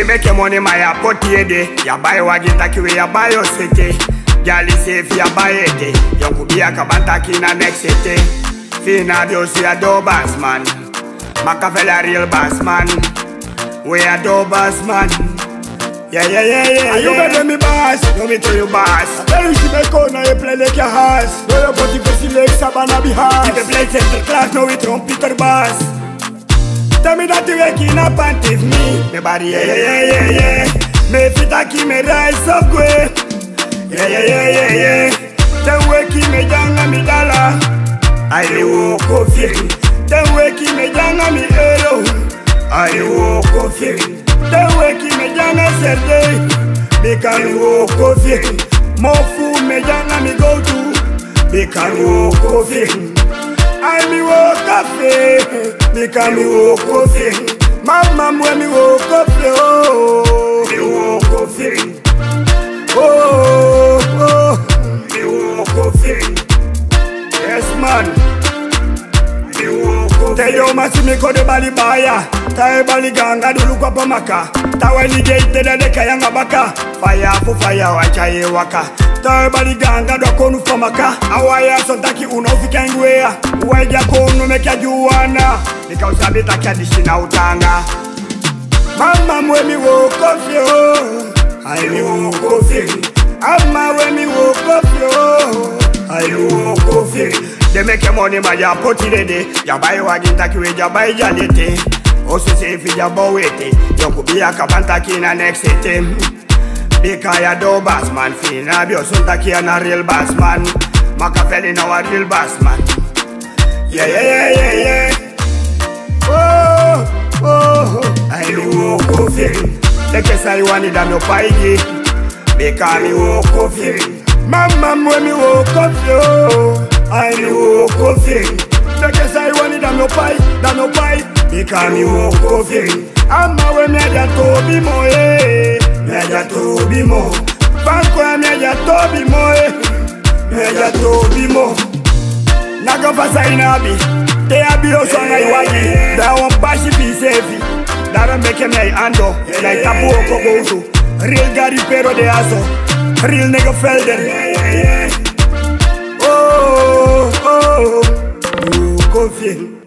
They make your money my apotye de. Ya buy wagi takiwe ya buy your city. Gali safe ya buy it. Yokubi akabanta kina next city. Fina diosi a do bass man. Makafely a real bass man. We a do bass man. Yeah. And you better me bass. No me tell you bass. I tell you she make out now you play like your house. No you body for like Sabana be hard. If you play center class now we trumpeter bass. Tell me that you waking up and give me. Me body yeah. Me fit a keep me rise up way. Yeah. Then waking me down and me dollar. I Wooko Feng. Then waking me down and me hero. I Wooko Feng. Then waking me down and say day. Because Wooko Feng. More food me down and me go to. Because Wooko Feng. I me Makafely, because me Wooko Feng. Mama when me Makafely, oh, me Wooko Feng. Oh, me Wooko Feng. Yes man, me Wooko Feng. Tell you masi me ko de bali baya. Tai bali ganga dulu kwa pamaka. Tawa ni gate de kayanga baka. Fire for fire wachaye waka. Everybody ganga do konu famaka. Awaya sontaki unofika ngwea. Uwaja konu mekia juwana. Nika usabita kia dishina utanga. Mama mwe mi Wooko Feng. I mi Wooko Feng. Ama we mi Wooko Feng. I mi Wooko Feng. They make your money ma ya poti dede. Ya buy wagi takiwe ya buy jalete. Osu sefi ya bowete. Yokubi akabanta kina next city. Because ya do bass man, Fina bio suntaki na real bass man. Makafely now a real bass man. Yeah. Oh, I do Wooko Feng. Take say you want it and no Apeye. Because me Wooko Feng. Mama when me Wooko Feng. I do Wooko Feng. Take say you want it and no Apeye. Because me Wooko Feng. Ama when me a tobi mo Meja tobi mo, Banko meja tobi mo, meja tobi mo. Nago fasa inabi, te abi osona iwagi. Da won bashi pi sefi, da don't make me ando. Like tapu oko gozo, real gari pero de aso, real nigga felden. Oh, Wooko Feng.